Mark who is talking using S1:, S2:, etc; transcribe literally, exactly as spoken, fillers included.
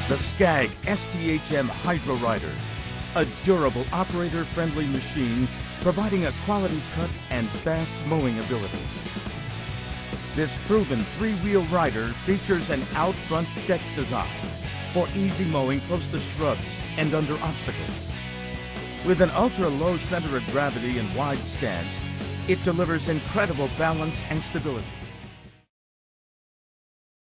S1: The Scag S T H M Hydro Rider, a durable, operator-friendly machine providing a quality cut and fast mowing ability. This proven three-wheel rider features an out-front deck design for easy mowing close to shrubs and under obstacles. With an ultra-low center of gravity and wide stance, it delivers incredible balance and stability.